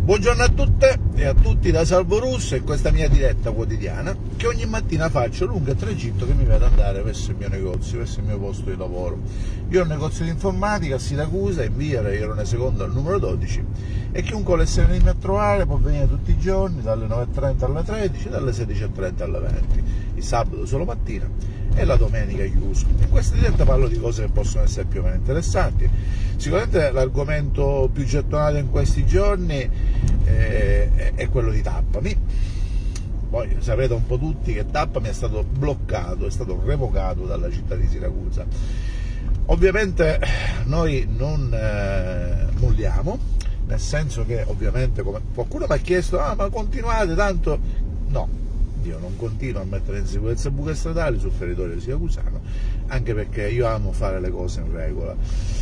Buongiorno a tutte e a tutti da Salvo Russo in questa mia diretta quotidiana che ogni mattina faccio lungo il tragitto che mi vado ad andare verso il mio negozio, verso il mio posto di lavoro. Io ho un negozio di informatica a Siracusa, in via Raione Seconda al numero 12, e chiunque volesse venirmi a trovare può venire tutti i giorni dalle 9:30 alle 13, dalle 16:30 alle 20, il sabato solo mattina e la domenica chiuso. In questa diretta parlo di cose che possono essere più o meno interessanti. Sicuramente l'argomento più gettonato in questi giorni è quello di Tappami. Poi sapete un po' tutti che Tappami è stato bloccato, è stato revocato dalla città di Siracusa. Ovviamente noi non molliamo, nel senso che ovviamente, come qualcuno mi ha chiesto, ma continuate tanto, no. Io non continuo a mettere in sicurezza buche stradali sul territorio siracusano, anche perché io amo fare le cose in regola.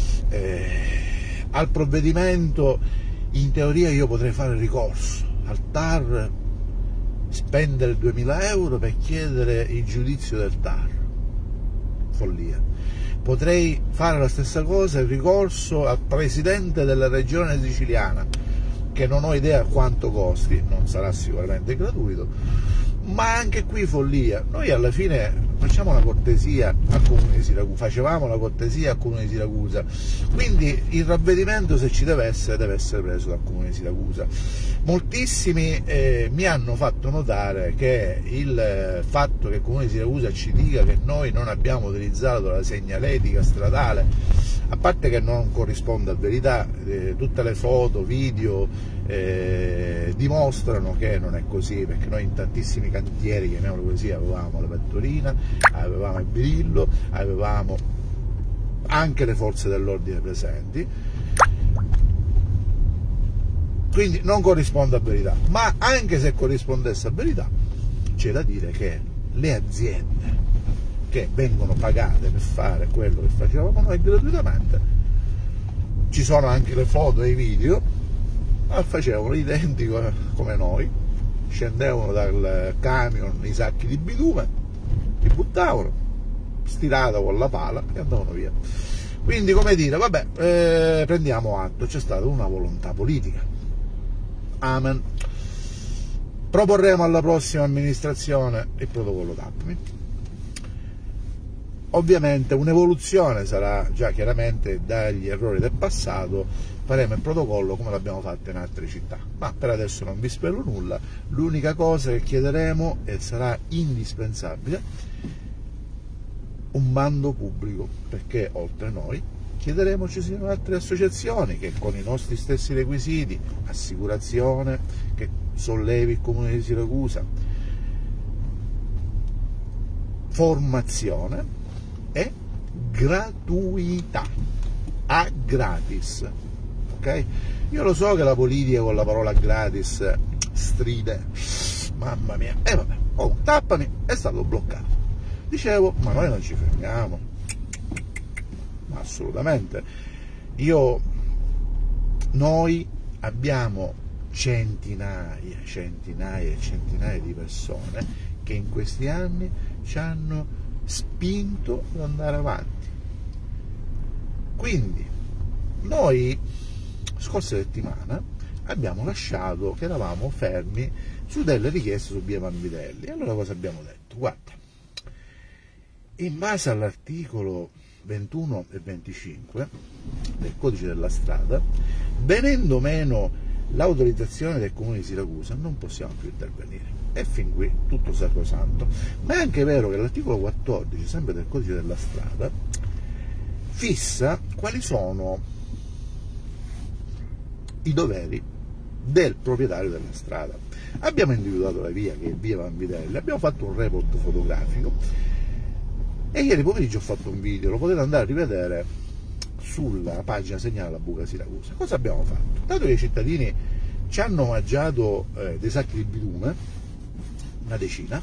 Al provvedimento in teoria io potrei fare ricorso al TAR, spendere 2000 euro per chiedere il giudizio del TAR, follia. Potrei fare la stessa cosa, il ricorso al presidente della regione siciliana, che non ho idea quanto costi, non sarà sicuramente gratuito, ma anche qui follia. Noi alla fine facciamo una cortesia al Comune di Siracusa, facevamo la cortesia al Comune di Siracusa, quindi il ravvedimento, se ci deve essere preso dal Comune di Siracusa. Moltissimi mi hanno fatto notare che il fatto che il Comune di Siracusa ci dica che noi non abbiamo utilizzato la segnaletica stradale, a parte che non corrisponde a verità, tutte le foto, video dimostrano che non è così, perché noi in tantissimi cantieri, chiamiamolo così, avevamo la pettorina, avevamo il birillo, avevamo anche le forze dell'ordine presenti, quindi non corrisponde a verità. Ma anche se corrispondesse a verità, c'è da dire che le aziende che vengono pagate per fare quello che facevamo noi gratuitamente, ci sono anche le foto e i video, facevano identico come noi, scendevano dal camion i sacchi di bitume, li buttavano, stirata con la pala e andavano via. Quindi, come dire, vabbè, prendiamo atto, c'è stata una volontà politica. Amen. Proporremo alla prossima amministrazione il protocollo Tappami. Ovviamente un'evoluzione sarà già chiaramente dagli errori del passato, faremo il protocollo come l'abbiamo fatto in altre città, ma per adesso non vi svelo nulla. L'unica cosa che chiederemo, e sarà indispensabile, un bando pubblico, perché oltre a noi chiederemo ci siano altre associazioni che con i nostri stessi requisiti, assicurazione che sollevi il Comune di Siracusa, formazione e gratuità, a gratis, ok? Io lo so che la politica con la parola gratis stride, mamma mia, e vabbè, Tappami è stato bloccato. Dicevo, ma noi non ci fermiamo, ma assolutamente. Noi abbiamo centinaia e centinaia di persone che in questi anni ci hanno spinto ad andare avanti. Quindi noi scorsa settimana abbiamo lasciato che eravamo fermi su delle richieste su via Vanvitelli. Allora cosa abbiamo detto? Guarda, in base all'articolo 21 e 25 del codice della strada, venendo meno l'autorizzazione del Comune di Siracusa, non possiamo più intervenire. E fin qui tutto sacrosanto. Ma è anche vero che l'articolo 14, sempre del codice della strada, fissa quali sono i doveri del proprietario della strada. Abbiamo individuato la via, che è via Vanvitelli, abbiamo fatto un report fotografico e ieri pomeriggio ho fatto un video, lo potete andare a rivedere sulla pagina Segnala la Buca Siracusa. Cosa abbiamo fatto? Dato che i cittadini ci hanno mangiato dei sacchi di bitume, una decina,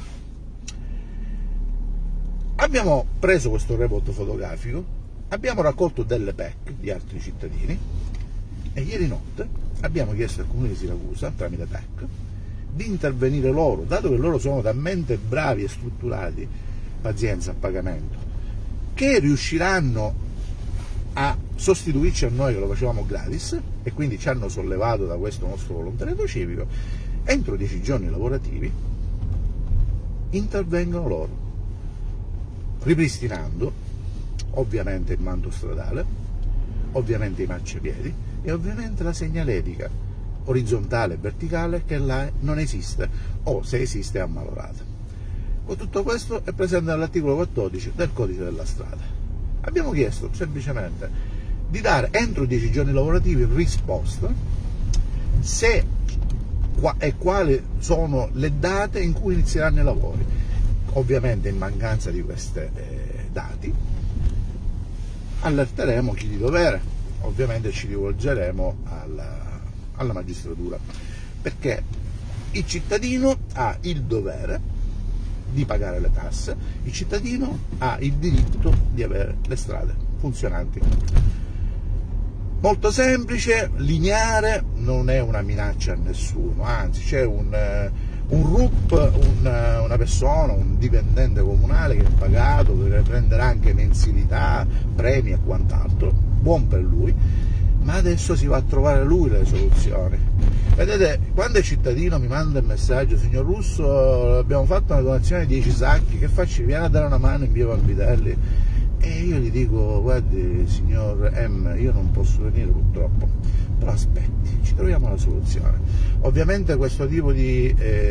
abbiamo preso questo report fotografico, abbiamo raccolto delle PEC di altri cittadini e ieri notte abbiamo chiesto al Comune di Siracusa, tramite PEC, di intervenire loro, dato che loro sono talmente bravi e strutturati, pazienza a pagamento, che riusciranno a sostituirci a noi che lo facevamo gratis, e quindi ci hanno sollevato da questo nostro volontariato civico. Entro 10 giorni lavorativi intervengono loro, ripristinando ovviamente il manto stradale, ovviamente i marciapiedi e ovviamente la segnaletica orizzontale e verticale, che là non esiste, o se esiste è ammalorata. Con tutto questo è presente nell'articolo 14 del codice della strada. Abbiamo chiesto semplicemente di dare entro 10 giorni lavorativi risposta se e quali sono le date in cui inizieranno i lavori. Ovviamente in mancanza di questi dati allerteremo chi di dovere, ovviamente ci rivolgeremo alla magistratura, perché il cittadino ha il dovere di pagare le tasse, il cittadino ha il diritto di avere le strade funzionanti. Molto semplice, lineare, non è una minaccia a nessuno, anzi c'è un RUP, una persona, un dipendente comunale che è pagato, deve prendere anche mensilità, premi e quant'altro, buon per lui, ma adesso si va a trovare lui le soluzioni. Vedete, quando il cittadino mi manda il messaggio: signor Russo, abbiamo fatto una donazione di 10 sacchi, che faccio? Viene a dare una mano in via Vanvitelli? E io gli dico: guardi signor M, io non posso venire purtroppo, però aspetti, ci troviamo la soluzione. Ovviamente questo tipo di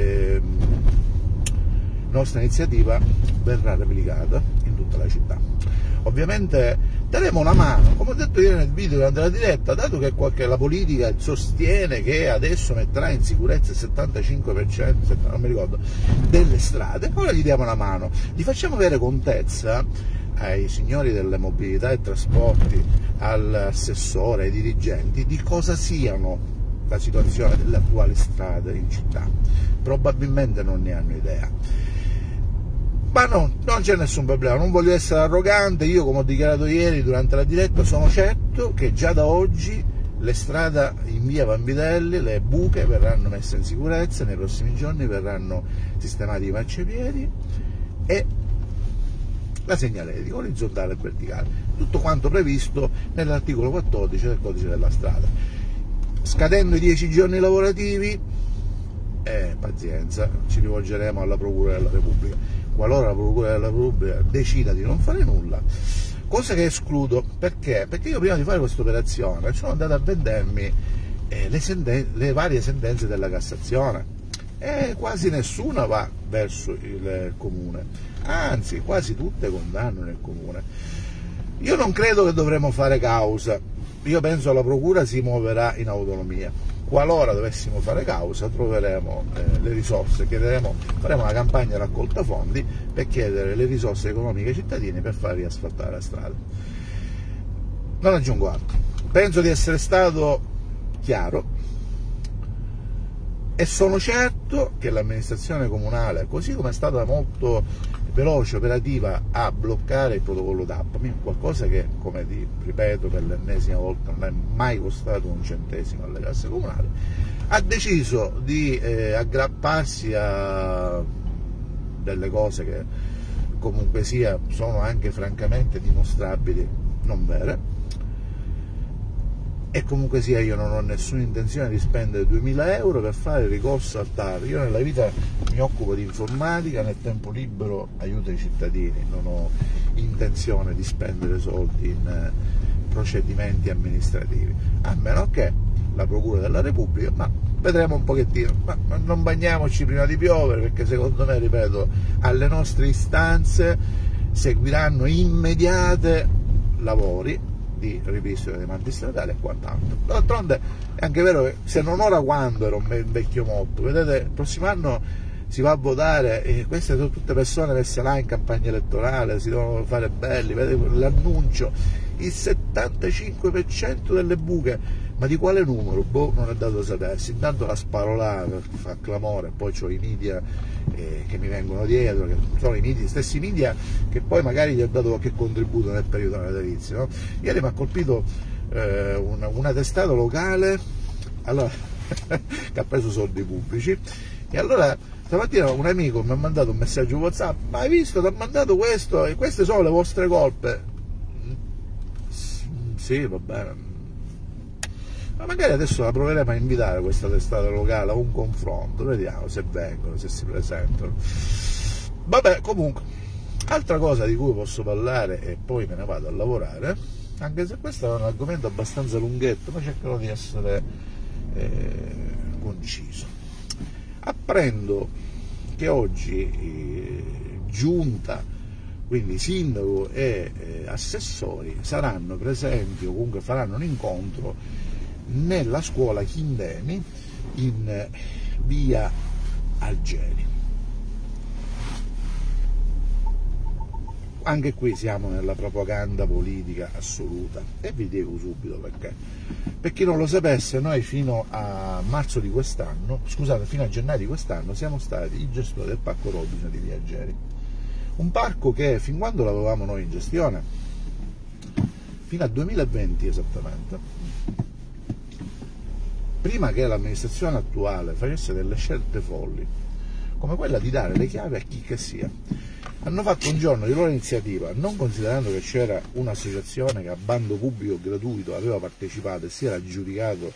nostra iniziativa verrà replicata in tutta la città. Ovviamente daremo una mano, come ho detto ieri nel video durante la diretta, dato che la politica sostiene che adesso metterà in sicurezza il 75%, non mi ricordo, delle strade, ora gli diamo una mano, gli facciamo avere contezza ai signori delle mobilità e trasporti, all'assessore, ai dirigenti, di cosa siano la situazione delle attuali strade in città. Probabilmente non ne hanno idea. Ma no, non c'è nessun problema, non voglio essere arrogante, io come ho dichiarato ieri durante la diretta sono certo che già da oggi le strade in via Vanvitelli, le buche verranno messe in sicurezza, nei prossimi giorni verranno sistemati i marciapiedi e la segnaletica orizzontale e verticale, tutto quanto previsto nell'articolo 14 del codice della strada. Scadendo i 10 giorni lavorativi, pazienza, ci rivolgeremo alla Procura della Repubblica. Qualora la Procura della Repubblica decida di non fare nulla, cosa che escludo, perché io prima di fare questa operazione sono andato a vedermi le varie sentenze della Cassazione, e quasi nessuna va verso il comune, anzi quasi tutte condannano il comune. Io non credo che dovremo fare causa, io penso che la Procura si muoverà in autonomia. Qualora dovessimo fare causa troveremo le risorse, faremo una campagna raccolta fondi per chiedere le risorse economiche ai cittadini per far riasfaltare la strada. Non aggiungo altro, penso di essere stato chiaro e sono certo che l'amministrazione comunale, così come è stata molto veloce, operativa a bloccare il protocollo DAP, qualcosa che, come ripeto per l'ennesima volta, non è mai costato un centesimo alle casse comunali, ha deciso di aggrapparsi a delle cose che comunque sia sono anche francamente dimostrabili non vere, e comunque sia io non ho nessuna intenzione di spendere 2000 euro per fare ricorso al TAR. Io nella vita mi occupo di informatica, nel tempo libero aiuto i cittadini, non ho intenzione di spendere soldi in procedimenti amministrativi, a meno che la Procura della Repubblica, ma vedremo un pochettino, ma non bagniamoci prima di piovere, perché secondo me, ripeto, alle nostre istanze seguiranno immediate lavori di ripristino dei manti stradali e quant'altro. D'altronde è anche vero che se non ora quando ero vecchio molto, vedete, il prossimo anno si va a votare e queste sono tutte persone messe là in campagna elettorale, si devono fare belli, vedete l'annuncio, il 75% delle buche, ma di quale numero? Boh, non è dato sapersi. Intanto la sparo là per far clamore, poi ho i media che mi vengono dietro, che sono gli stessi media che poi magari gli ho dato qualche contributo nel periodo natalizio, no? Ieri mi ha colpito una testata locale, allora, che ha preso soldi pubblici, e allora stamattina un amico mi ha mandato un messaggio WhatsApp: ma hai visto, ti ha mandato questo e queste sono le vostre colpe. Sì, va bene. Ma magari adesso la proveremo a invitare questa testata locale a un confronto, vediamo se vengono, se si presentano. Vabbè, comunque, altra cosa di cui posso parlare e poi me ne vado a lavorare, anche se questo è un argomento abbastanza lunghetto, ma cercherò di essere conciso. Apprendo che oggi giunta, quindi sindaco e assessori saranno presenti o comunque faranno un incontro nella scuola Chindemi in via Algeri. Anche qui siamo nella propaganda politica assoluta e vi dico subito perché. Per chi non lo sapesse, noi fino a marzo di quest'anno, scusate, fino a gennaio di quest'anno siamo stati i gestori del Parco Robinson di via Algeri. Un parco che fin quando l'avevamo noi in gestione, fino al 2020 esattamente, prima che l'amministrazione attuale facesse delle scelte folli, come quella di dare le chiavi a chi che sia, hanno fatto un giorno di loro iniziativa, non considerando che c'era un'associazione che a bando pubblico gratuito aveva partecipato e si era aggiudicato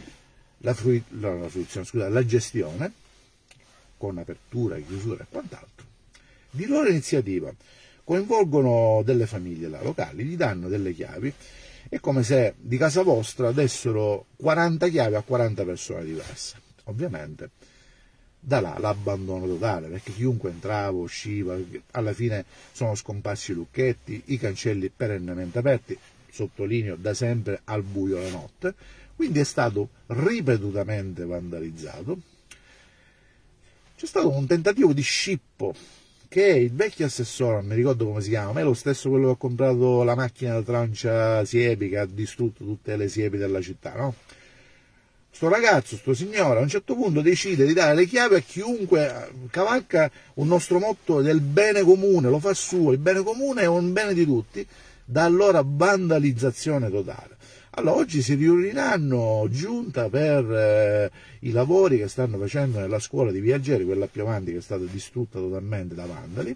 la gestione, con apertura, chiusura e quant'altro. Di loro iniziativa coinvolgono delle famiglie locali, gli danno delle chiavi, è come se di casa vostra dessero 40 chiavi a 40 persone diverse. Ovviamente da là l'abbandono totale, perché chiunque entrava, usciva, alla fine sono scomparsi i lucchetti, i cancelli perennemente aperti, sottolineo da sempre al buio la notte, quindi è stato ripetutamente vandalizzato. C'è stato un tentativo di scippo che il vecchio assessore, non mi ricordo come si chiama, ma è lo stesso quello che ha comprato la macchina da trancia siepi, che ha distrutto tutte le siepi della città, no? Sto ragazzo, sto signore, a un certo punto decide di dare le chiavi a chiunque cavalca un nostro motto del bene comune, lo fa suo, il bene comune è un bene di tutti, da allora vandalizzazione totale. Allora oggi si riuniranno giunta per i lavori che stanno facendo nella scuola di via Algeri, quella più avanti che è stata distrutta totalmente da vandali,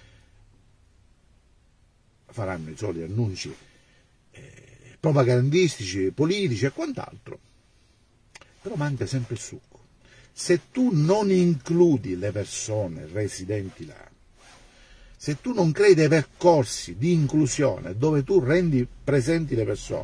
faranno i soliti annunci propagandistici, politici e quant'altro. Però manca sempre il succo. Se tu non includi le persone residenti là, se tu non crei dei percorsi di inclusione dove tu rendi presenti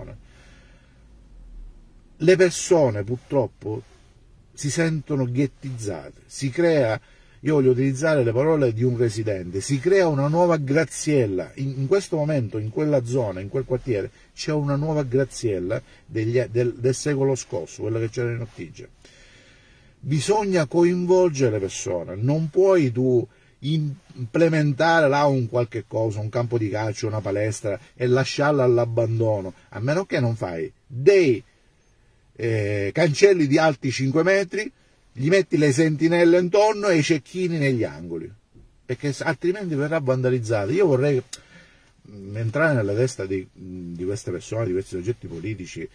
le persone purtroppo si sentono ghettizzate, si crea, io voglio utilizzare le parole di un residente, si crea una nuova Graziella. In questo momento, in quella zona, in quel quartiere, c'è una nuova Graziella del secolo scorso, quella che c'era in Ottigia. Bisogna coinvolgere le persone, non puoi tu implementare là un qualche cosa, un campo di calcio, una palestra e lasciarla all'abbandono, a meno che non fai dei cancelli di alti 5 metri, gli metti le sentinelle intorno e i cecchini negli angoli, perché altrimenti verrà vandalizzato. Io vorrei entrare nella testa di queste persone, di questi soggetti politici.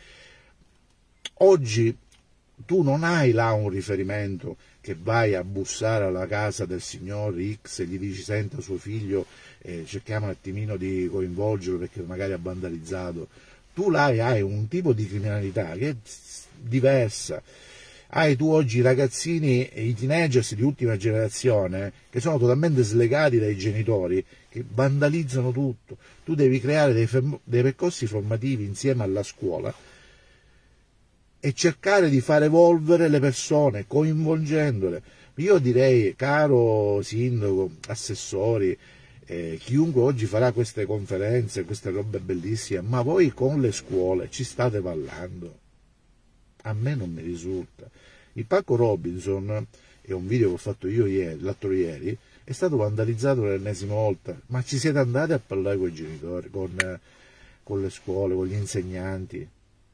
Oggi tu non hai là un riferimento che vai a bussare alla casa del signor X e gli dici: senta, suo figlio, cerchiamo un attimino di coinvolgerlo perché magari ha vandalizzato. Tu là hai un tipo di criminalità che è diversa. Hai tu oggi i ragazzini e i teenagers di ultima generazione che sono totalmente slegati dai genitori, che vandalizzano tutto. Tu devi creare dei percorsi formativi insieme alla scuola e cercare di far evolvere le persone, coinvolgendole. Io direi, caro sindaco, assessori, chiunque oggi farà queste conferenze, queste robe bellissime, ma voi con le scuole ci state parlando? A me non mi risulta. Il Parco Robinson, è un video che ho fatto io l'altro ieri, è stato vandalizzato l'ennesima volta, ma ci siete andati a parlare con i genitori, con le scuole, con gli insegnanti?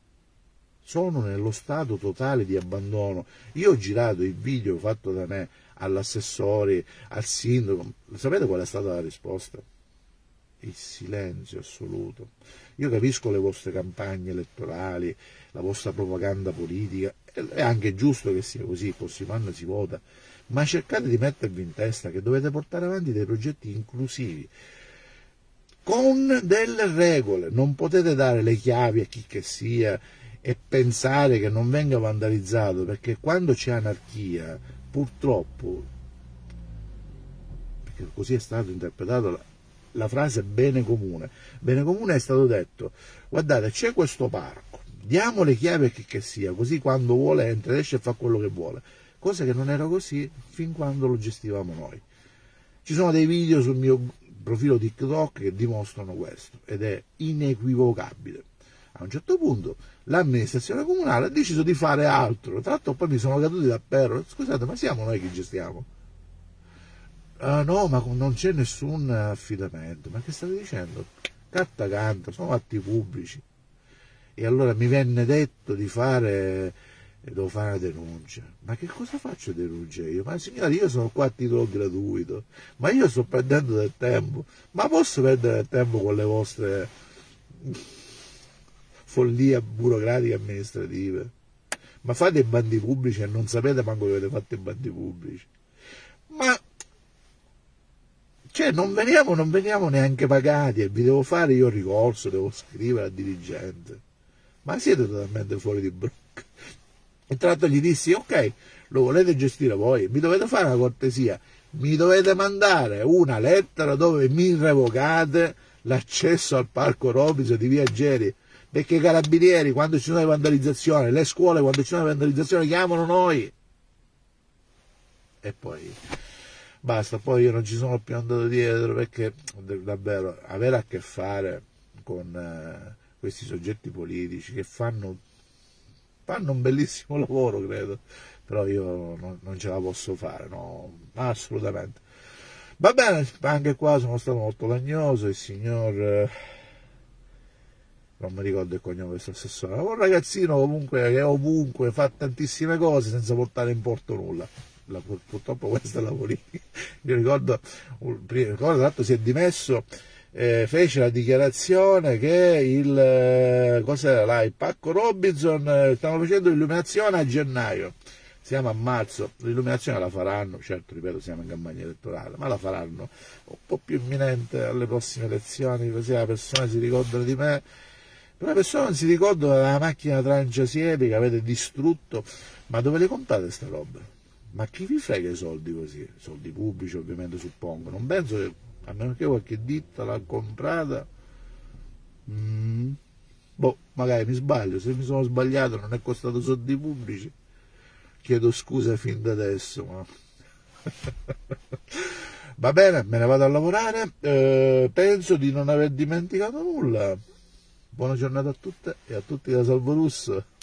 Sono nello stato totale di abbandono. Io ho girato il video fatto da me all'assessore, al sindaco. Sapete qual è stata la risposta? Il silenzio assoluto. Io capisco le vostre campagne elettorali, la vostra propaganda politica, è anche giusto che sia così, il prossimo anno si vota, ma cercate di mettervi in testa che dovete portare avanti dei progetti inclusivi. con delle regole. Non potete dare le chiavi a chi che sia e pensare che non venga vandalizzato, perché quando c'è anarchia, purtroppo, perché così è stato interpretato la frase bene comune. Bene comune è stato detto: guardate, c'è questo parco, diamo le chiavi a chi che sia, così quando vuole entra, esce e fa quello che vuole. Cosa che non era così fin quando lo gestivamo noi. Ci sono dei video sul mio profilo TikTok che dimostrano questo, ed è inequivocabile. A un certo punto l'amministrazione comunale ha deciso di fare altro, tra l'altro poi mi sono caduti da perro. Scusate, ma siamo noi che gestiamo? No, ma non c'è nessun affidamento. Ma che state dicendo? Carta canta, sono atti pubblici. E allora mi venne detto di fare, devo fare una denuncia. Ma che cosa faccio denuncia io? Ma signore, io sono qua a titolo gratuito, ma io sto perdendo del tempo. Ma posso perdere del tempo con le vostre follie burocratiche amministrative? Ma fate i bandi pubblici e non sapete manco che avete fatto i bandi pubblici. Ma cioè non veniamo neanche pagati e vi devo fare io ricorso, devo scrivere al dirigente. Ma siete totalmente fuori di brocca. E tra l'altro gli dissi: ok, lo volete gestire voi, mi dovete fare una cortesia, mi dovete mandare una lettera dove mi revocate l'accesso al parco Robinson di Via Geri, perché i carabinieri quando ci sono le vandalizzazioni, le scuole quando ci sono le vandalizzazioni chiamano noi. E poi basta, poi io non ci sono più andato dietro, perché davvero avere a che fare con questi soggetti politici che fanno un bellissimo lavoro, credo, però io non ce la posso fare, no, assolutamente. Va bene, anche qua sono stato molto lagnoso. Il signor, non mi ricordo il cognome del suo assessore, un ragazzino comunque che ovunque fa tantissime cose senza portare in porto nulla. Purtroppo questa è la politica. Io ricordo tra l'altro si è dimesso, fece la dichiarazione che il parco Robinson stavano facendo l'illuminazione a gennaio, siamo a marzo, l'illuminazione la faranno, certo, ripeto, siamo in campagna elettorale, ma la faranno un po' più imminente alle prossime elezioni, così la persona si ricordano di me. Per una persona non si ricordano della macchina Tranciasiepi che avete distrutto. Ma dove le comprate queste robe? Ma chi vi frega i soldi così? Soldi pubblici, ovviamente, suppongo. Non penso che, a meno che qualche ditta l'ha comprata. Boh, magari mi sbaglio. Se mi sono sbagliato, non è costato soldi pubblici, chiedo scusa fin da adesso. Ma va bene, me ne vado a lavorare. Penso di non aver dimenticato nulla. Buona giornata a tutte e a tutti da Salvo Russo.